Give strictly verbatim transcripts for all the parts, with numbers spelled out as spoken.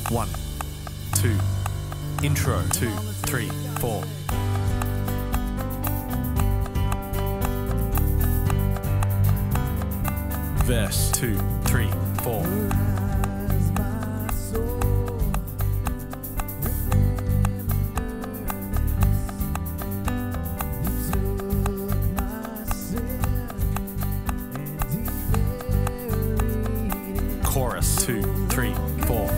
One, two, intro, two, three, four. Verse, two, three, four. Chorus, two, three, four.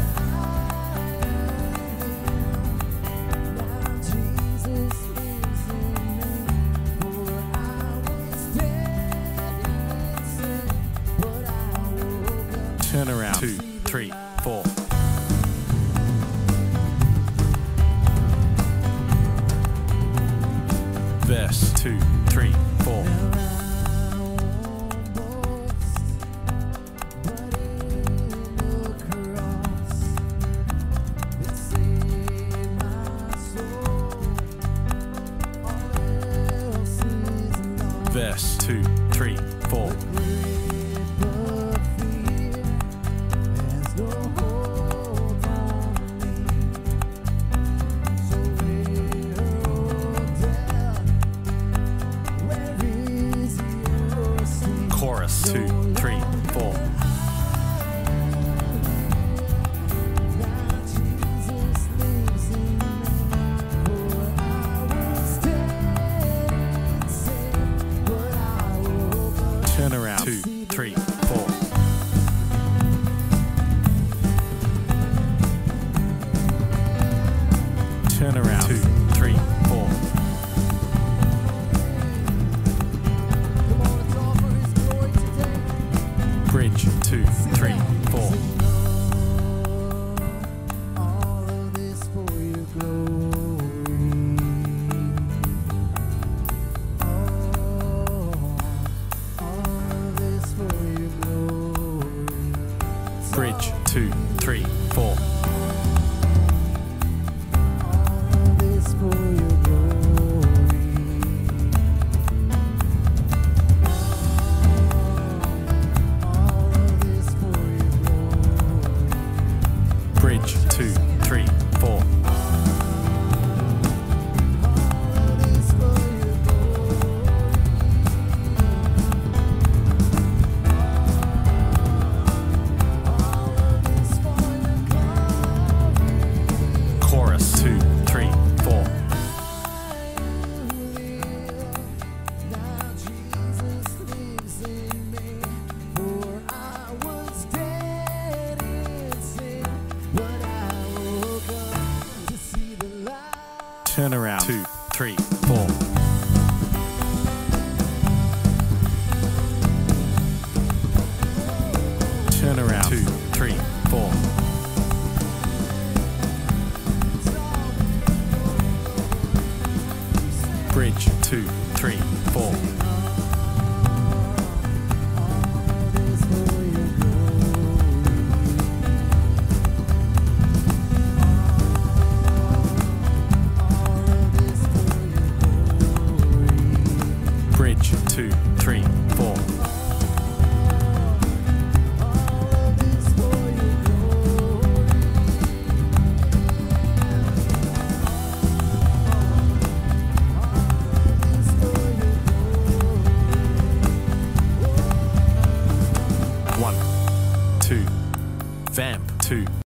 Turn around, two, three, four. Verse, two, three, four. Verse, two, three, four. Chorus, two, three, four. Turn around, two, three, four. Turn around, two, three, four. Bridge, two, three, four. Bridge, two, three, four. Bridge, two, three, four. Chorus, two, three, four. Turn around, two, three, four. Turn around, two, three, four. Bridge, two, three, four. Bridge, two, three, four. One, two, vamp, two.